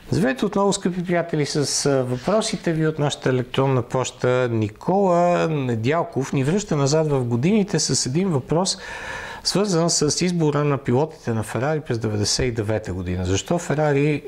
Здравейте отново, скъпи приятели, с въпросите ви от нашата електронна поща. Никола Недялков ни връща назад в годините с един въпрос, свързан с избора на пилотите на Ферари през 1999 година. Защо Ферари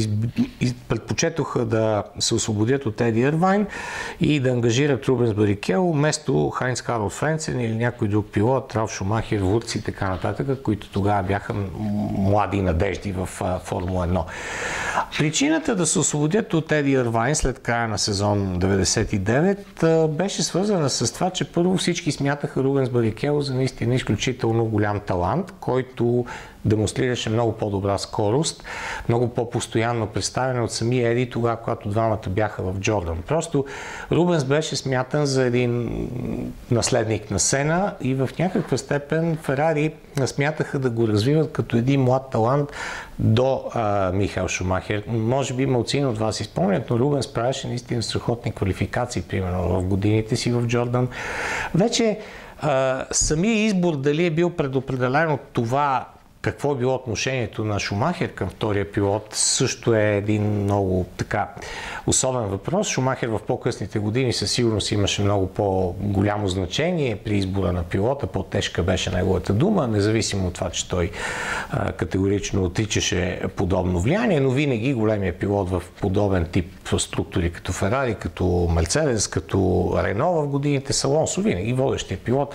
предпочетоха да се освободят от Еди Ирвайн и да ангажират Рубенс Барикело вместо Хайнц Карл Френцен или някой друг пилот, Ралф Шумахер, Вурц и така нататък, които тогава бяха млади надежди в Формула 1. Причината да се освободят от Еди Ирвайн след края на сезон 99 беше свързана с това, че първо всички смятаха Рубенс Барикело за наистина изключително голям талант, който демонстрираше много по-добра скорост, много по-постоянно представен от самия Еди тогава, когато двамата бяха в Джордан. Просто Рубенс беше смятан за един наследник на Сена и в някаква степен Ферари смятаха да го развиват като един млад талант до Михаел Шумахер. Може би малцина от вас изпомнят, но Рубенс правеше наистина страхотни квалификации, примерно в годините си в Джордан. Вече самия избор дали е бил предопределен от това какво е било отношението на Шумахер към втория пилот, също е един много особен въпрос. Шумахер в по-късните години със сигурност имаше много по-голямо значение при избора на пилота, по-тежка беше неговата дума, независимо от това, че той категорично отричаше подобно влияние, но винаги големия пилот в подобен тип структури като Ферари, като Мерцедес, като Рено в годините, с Алонсо, винаги водещия пилот,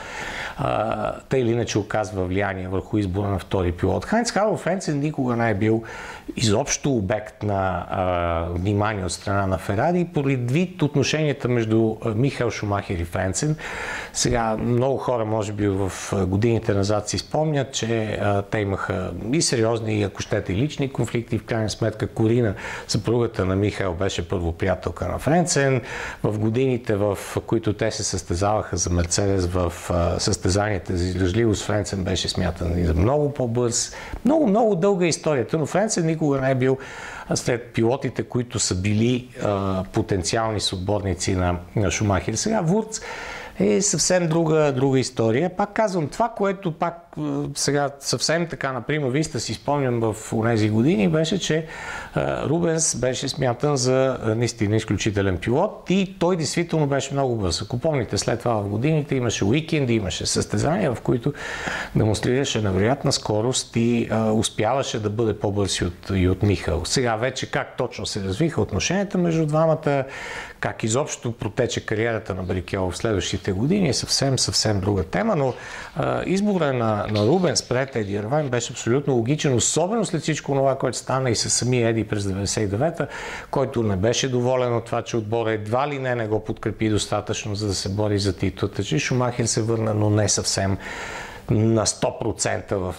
тъй или иначе оказва влияние върху избора на втори пилот. Хайнц Карл Френцен никога не е бил изобщо обект на внимание от страна на Ферари, предвид отношенията между Михаел Шумахер и Френцен. Сега много хора, може би в годините назад си спомнят, че те имаха и сериозни, ако щете, лични конфликти. В крайна сметка Корина, съпругата на Михаел, беше първо приятелка на Френцен. В годините, в които те се състезаваха за Мерцедес в състезанията за издръжливост, Френцен беше смятан и за много по-бърз. Много дълга историята, но Френцен никога не е бил след пилотите, които са били потенциални съотборници на Шумахер. Сега Вурц е съвсем друга история. Пак казвам, това, което сега съвсем така, например, виста си спомням в тези години, беше, че Рубенс беше смятан за наистина изключителен пилот и той действително беше много бърз. Ако помните, след това в годините имаше уикенди, имаше състезания, в които демонстрираше невероятна скорост и успяваше да бъде по-бърз и от Михаел. Сега вече как точно се развиха отношенията между двамата, как изобщо протече кариерата на Барикело в следващите години е съвсем друга тема, но избора на Рубенс пред Еди Ирвайн беше абсолютно логичен, особено след всичко това, което стана и със самия Еди през 1999-та, който не беше доволен от това, че отбора едва ли не го подкрепи достатъчно, за да се бори за титлата, че Шумахер се върна, но не съвсем на 100% в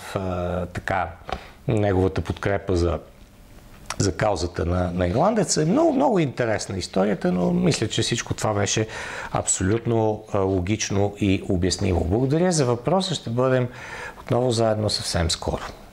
неговата подкрепа за каузата на ирландеца. Е много интересна историята, но мисля, че всичко това беше абсолютно логично и обяснимо. Благодаря за въпроса. Ще бъдем отново заедно съвсем скоро.